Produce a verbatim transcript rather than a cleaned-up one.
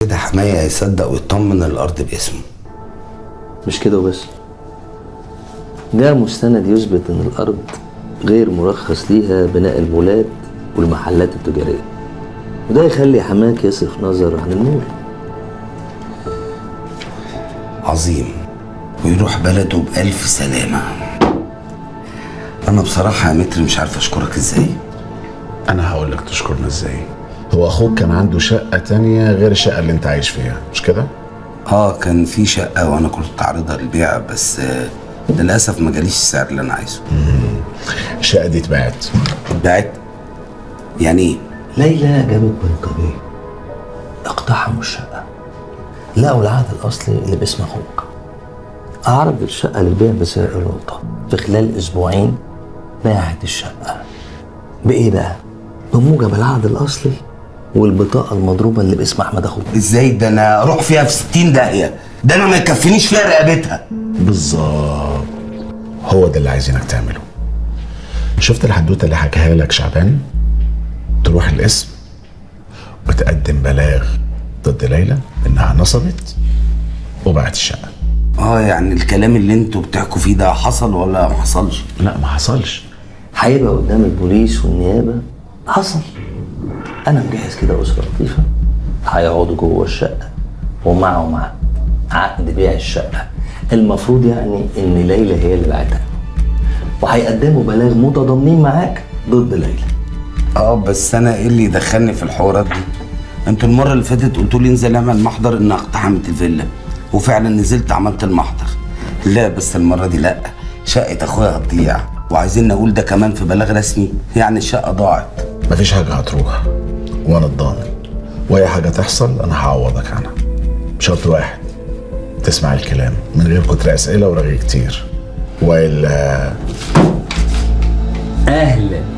كده حماية هيصدق ويطمن الارض باسمه. مش كده وبس، جاء مستند يثبت ان الارض غير مرخص ليها بناء المولات والمحلات التجاريه، وده يخلي حماك يصرف نظر عن المول. عظيم، ويروح بلده بألف سلامة. أنا بصراحة يا متر مش عارف أشكرك إزاي. انا هقول لك تشكرنا ازاي. هو اخوك كان عنده شقه تانية غير الشقه اللي انت عايش فيها، مش كده؟ آه كان في شقة وأنا كنت عارضها للبيع، بس آه للأسف ما جاليش السعر اللي أنا عايزه. الشقه دي اتباعت. اتباعت؟ يعني إيه؟ ليلى جابت بلطجية اقتحموا الشقة، لقوا العقد الأصلي اللي باسم أخوك. أعرض الشقة للبيع بسعر النقطة، في خلال أسبوعين باعت الشقة. بإيه بقى؟ بموجب العقد الأصلي والبطاقة المضروبة اللي باسم أحمد أخوك. إزاي ده؟ أنا أروح فيها في ستين داهية، ده أنا ما يكفينيش فيها رقبتها. بالظبط، هو ده اللي عايزينك تعمله. شفت الحدوته اللي حكاها لك شعبان؟ تروح القسم وتقدم بلاغ ضد ليلى انها نصبت وباعت الشقه. اه يعني الكلام اللي انتوا بتحكوا فيه ده حصل ولا ما حصلش؟ لا ما حصلش. هيبقى قدام البوليس والنيابه حصل. انا مجهز كده اسره لطيفه هيقعدوا جوه الشقه ومعهم عقد بيع الشقه، المفروض يعني ان ليلى هي اللي باعتها، وهيقدموا بلاغ متضامنين معاك ضد ليلى. اه بس انا ايه اللي يدخلني في الحوارات دي؟ انتوا المره اللي فاتت قلتوا لي انزل اعمل محضر انها اقتحمت الفيلا، وفعلا نزلت عملت المحضر. لا بس المره دي لا، شقه اخويا هتضيع وعايزين نقول ده كمان في بلاغ رسمي، يعني الشقه ضاعت. مفيش حاجه هتروح وانا الضامن، واي حاجه تحصل انا هعوضك عنها بشرط واحد، تسمع الكلام من غير كتر اسئله ورغي كتير، والا اهلا